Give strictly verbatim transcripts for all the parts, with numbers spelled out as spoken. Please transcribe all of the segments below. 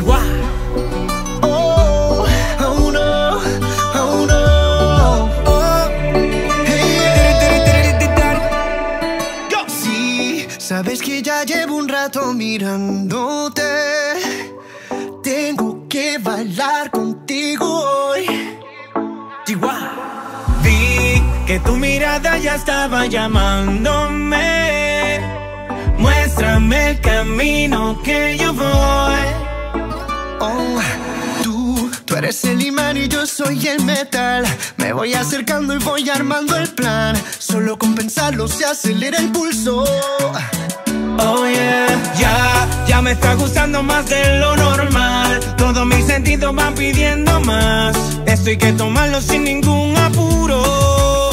Chihuahua. Oh, oh no, oh no. Oh, hey, yeah. Sí, sabes que ya llevo un rato mirándote. Tengo que bailar contigo hoy. Chihuahua. Vi que tu mirada ya estaba llamándome. Muéstrame el camino que yo voy. Oh, tú, tú eres el imán y yo soy el metal. Me voy acercando y voy armando el plan. Solo con pensarlo se acelera el pulso. Oh yeah, ya, ya me está gustando más de lo normal. Todos mis sentidos van pidiendo más. Esto hay que tomarlo sin ningún apuro.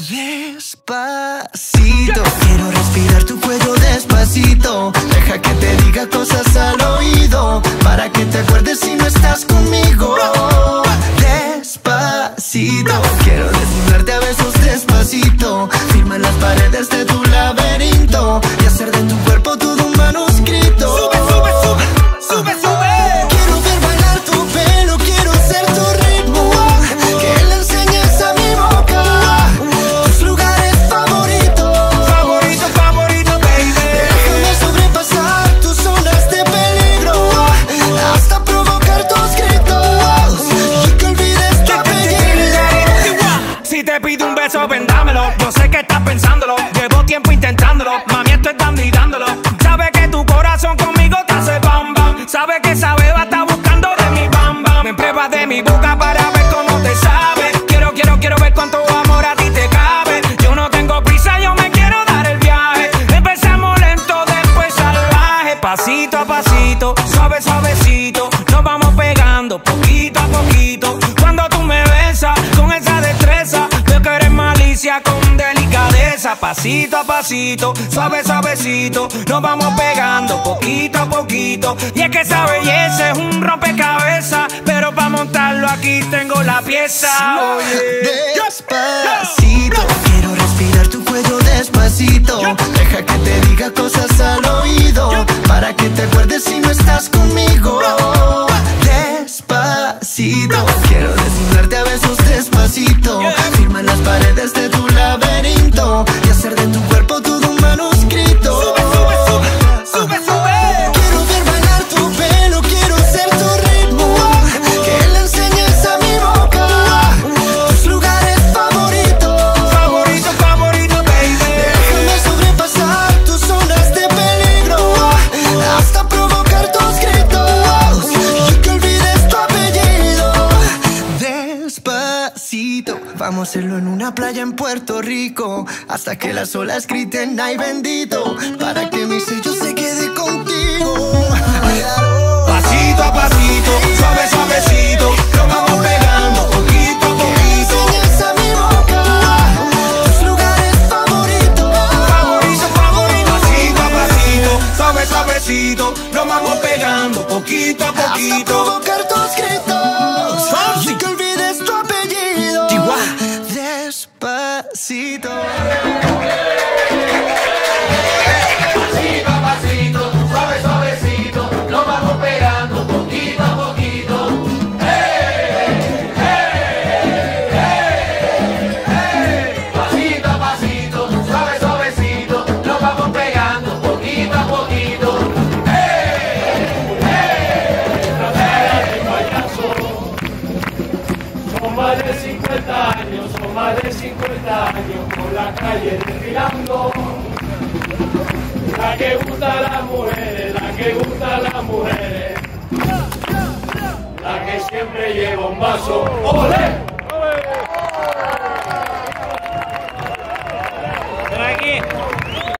Despacito, quiero respirar tu cuello despacito. Deja que te diga cosas al oído, para que te acuerdes si no estás conmigo. Despacito, quiero desnudarte a besos despacito. Firma las paredes de tu laberinto y hacer de tu cuerpo todo un manuscrito. Sube, sube, sube, sube, sube. Quiero ver bailar tu pelo, quiero ser tu ritmo. Que le enseñes a mi boca tus lugares favoritos. Favorito, favorito, baby. Déjame sobrepasar tus zonas de peligro hasta provocar tus gritos y que olvides tu apellido. Si te pido un beso, ven dámelo. Yo sé que estás pensándolo, llevo tiempo intentándolo. Mami, esto es dando y dándolo. Sabe que tu corazón conmigo te hace bam bam. Sabe que esa beba está buscando de mi bam bam. Me pruebas de mi boca para ver cómo te sabe. Quiero, quiero, quiero ver cuánto amor a ti te cabe. Yo no tengo prisa, yo me quiero dar el viaje. Empezamos lento, después salvaje. Pasito a pasito, suave, suavecito. Nos vamos pegando poquito a poquito. Cuando tú me besas con esa destreza, veo que eres malicia con delicadeza. Pasito a pasito, suave, suavecito. Nos vamos pegando poquito a poquito. Y es que esa belleza es un rompecabezas, pero para montarlo aquí tengo la pieza. Oye. Despacito, quiero respirar tu cuello despacito. Deja que te diga cosas al oído, para que te acuerdes si no estás conmigo. Despacito, quiero desnudarte a besos despacito. Firma las paredes de tu laberinto y hacer de tu cuerpo todo un manuscrito. Sube, sube, sube, sube, sube. Quiero ver bailar tu pelo, quiero ser tu ritmo. Que le enseñes a mi boca tus lugares favoritos. Favorito, favorito, baby. Déjame sobrepasar tus zonas de peligro hasta provocar tus gritos y que olvides tu apellido. Despacito, vamos a hacerlo en una playa en Puerto Rico, hasta que las olas griten ay bendito, para que mi sello se quede contigo. Pasito a pasito, suave, suavecito. Nos vamos pegando poquito a poquito. Enseñas a mi boca tus lugares favoritos. Favorito, favorito. Pasito a pasito, suave, suavecito. Nos vamos pegando poquito a Hasta poquito. provocar tus gritos Fonsi. y que olvides tu apellido. Chihuahua. Despacito. Pasito a pasito, suave, suavecito, nos vamos pegando poquito a poquito. ¡Hey! ¡Hey! ¡Hey! ¡Hey! Pasito a pasito, suave, suavecito, nos vamos pegando poquito a poquito. ¡Hey! ¡Hey! Payaso. Son más de cincuenta años, son más de cincuenta años por la calle desfilando. La que gusta a las mujeres, la que gusta a las mujeres, la que siempre lleva un vaso. ¡Olé!